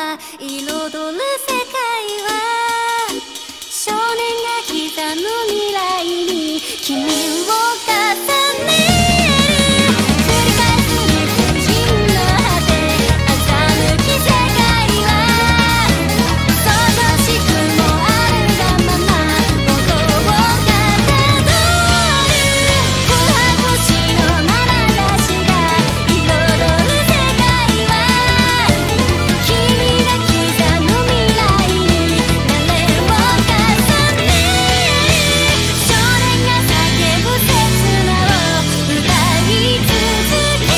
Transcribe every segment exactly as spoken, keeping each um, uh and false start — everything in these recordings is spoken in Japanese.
が彩る世界は少年が刻む未来に君を重ねる繰り返す理不尽の果て欺き世界は想像しくもあるがまま元をかたどる琥珀星の眼差しが彩る世界は君が刻む未来に誰を重ねる少年が叫ぶ刹那を歌い続け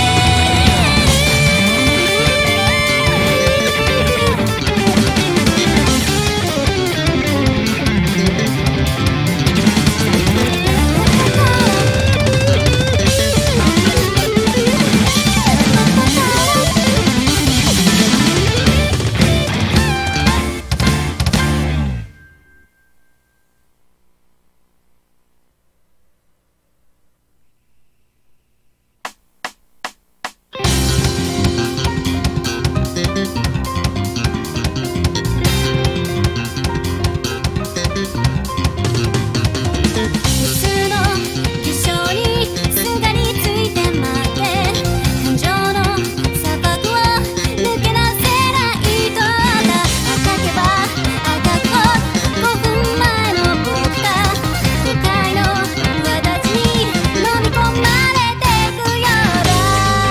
薄の化粧にすがりついてまで感情の砂漠を抜け出せないとだ赤けば赤こごふんまえの僕が誤解の輪立ちに飲み込まれてくようだ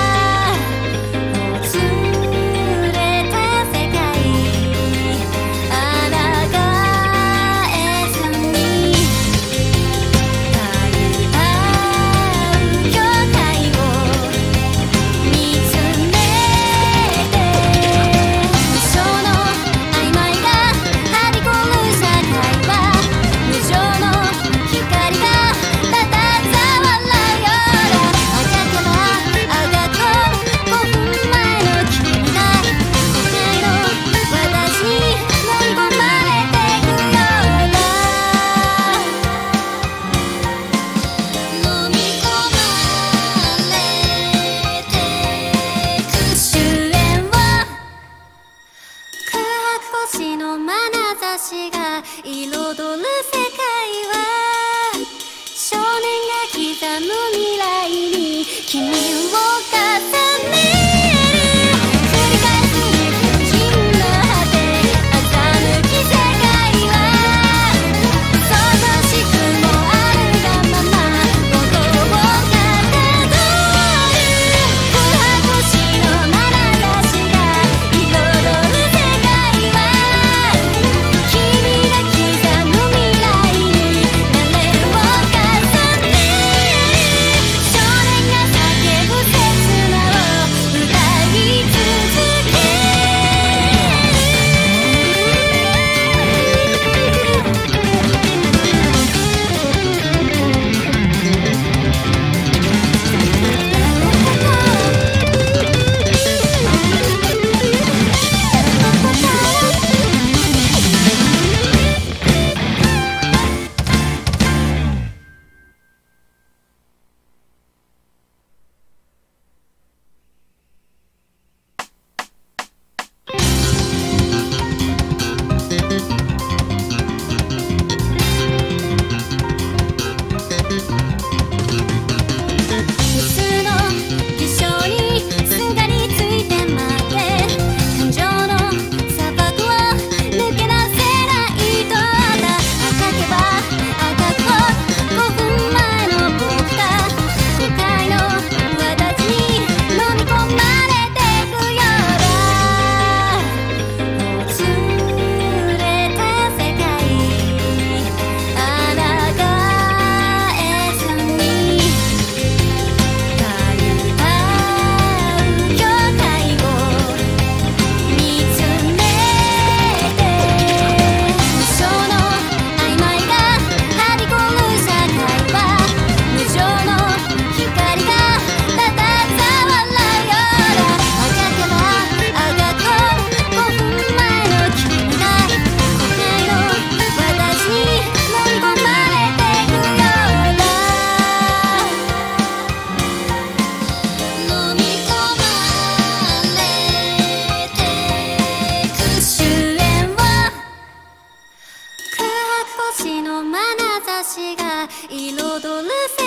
訪れた世界あらがえずにたゆたう境界を見つめて無償の曖昧がはびこる社会は無常の光がただざわらうようだ赤けば赤こごふんまえの君が誤解の私に飲み込まれてくようだ飲み込まれてく終焉は空白星の眼差しが彩る世界は少年が刻む未来に君を重ねる繰り返す理不尽の果て欺き世界は想像しくもあるがまま元をかたどる琥珀星の眼差しが彩る世界は君が刻む未来私が彩る世